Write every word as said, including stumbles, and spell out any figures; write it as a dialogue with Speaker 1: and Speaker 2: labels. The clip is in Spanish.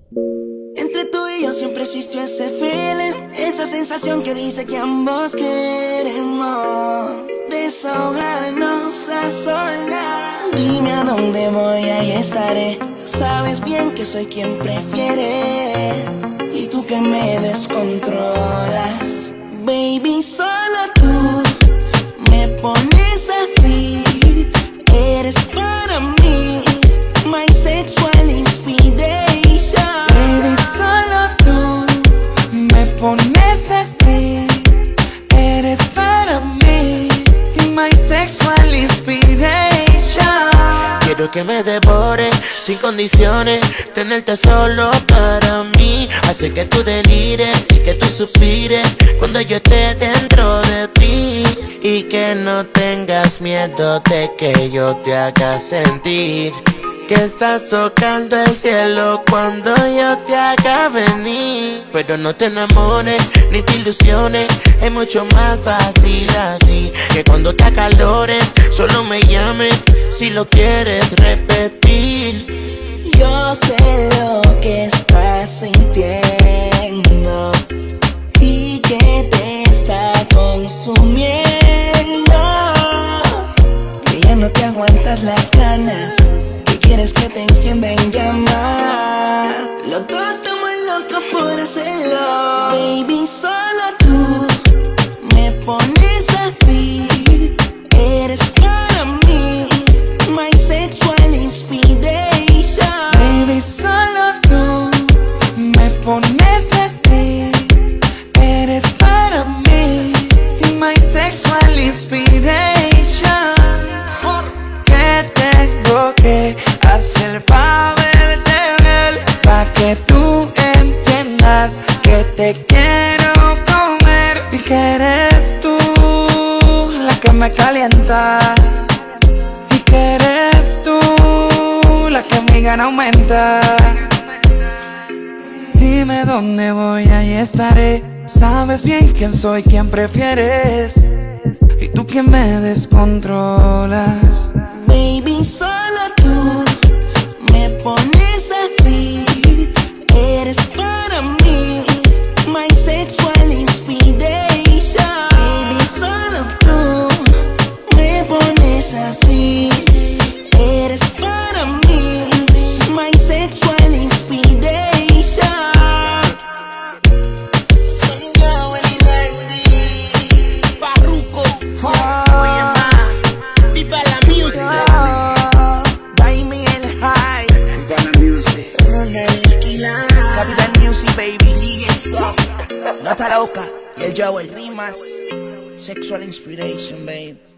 Speaker 1: Entre tú y yo siempre existió ese feeling, esa sensación que dice que ambos queremos desahogarnos a solas. Dime a dónde voy, ahí estaré. Sabes bien que soy quien prefieres y tú que me descontrolas. Baby, solo tú me pones así. Eres para mí my sexual inspiration.
Speaker 2: Baby, solo tú me pones así. Eres para mí my sexual inspiration.
Speaker 3: Quiero que me devore sin condiciones, tenerte solo para mí. Hace que tú delires y que tú suspires cuando yo esté dentro de ti. Y que no tengas miedo de que yo te haga sentir que estás tocando el cielo cuando yo te haga venir. Pero no te enamores ni te ilusiones, es mucho más fácil así. Que cuando te acalores solo me llames si lo quieres repetir.
Speaker 1: Yo sé lo que estás sintiendo y que te está consumiendo, que ya no te aguantas las ganas, que quieres que te encienda en llamas. Los dos estamos locos por hacerlo. Baby, solo tú me pones así. Eres para mí my sexual inspiration.
Speaker 2: Baby, solo tú me pones así. Eres para mí my sexual inspiration. ¿Qué tengo que hacer pa' verte bien? Pa' que tú entiendas que te quiero comer y que eres tú la que me calienta y que eres tú la que mi gana aumenta. Dime dónde voy, ahí estaré. Sabes bien quién soy, quién prefieres y tú quien me descontrolas.
Speaker 1: Baby, solo tú me pones así. Eres para mí my sexual inspiration. Baby, solo tú me pones así. Eres para mí my sexual inspiration. Soy yo, el Inacti, Farruko. Oye, ma, viva la music. Dime el high.
Speaker 4: Viva la music.
Speaker 1: Ronald Esquilán. Capital Music, baby. Ligue up. Nota Loca. Y el Joe, el Rimas. Sexual inspiration, babe.